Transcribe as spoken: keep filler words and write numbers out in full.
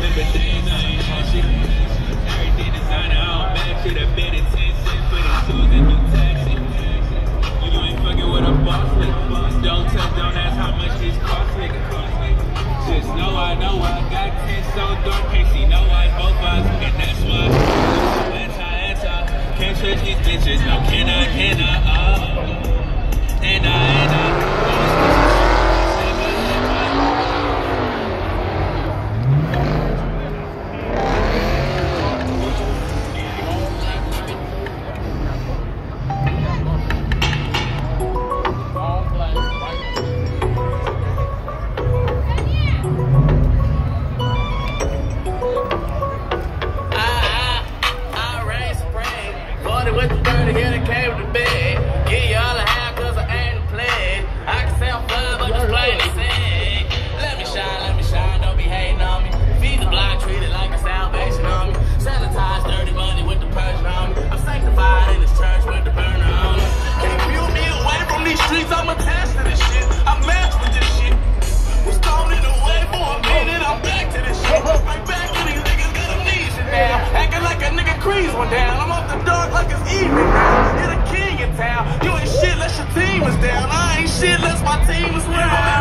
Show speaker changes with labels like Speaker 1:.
Speaker 1: remember things I ain't had shit. Everything designer, I don't back shit. I bet it's ten cents for the shoes and new taxi. You ain't fucking with a boss, nigga. Don't touch, don't ask how much this cost, nigga. Just know I know I got ten so dark, can't see no I both eyes, and that's why anti-anti, can't trust these bitches, no can I, can I, oh, and I, and I,
Speaker 2: with the dirty here that came to bed. Give y'all a half cause I ain't played. I can sound fly, but just plain to say. Let me shine, let me shine, don't be hating on me. Feed the blind, treat it like a salvation on me. Sanitize dirty money with the purge on me. I'm sanctified in this church with the burner on me. Can't peel me away from these streets, I'm attached to this shit. I'm matched with this shit. Was thrown it away for a minute, I'm back to this shit. Right back to these niggas, got amnesia now. Acting like a nigga crease one down. I'm off the dark like it's evening now. You're the king in town. You ain't shit unless your team is down. I ain't shit unless my team is winning.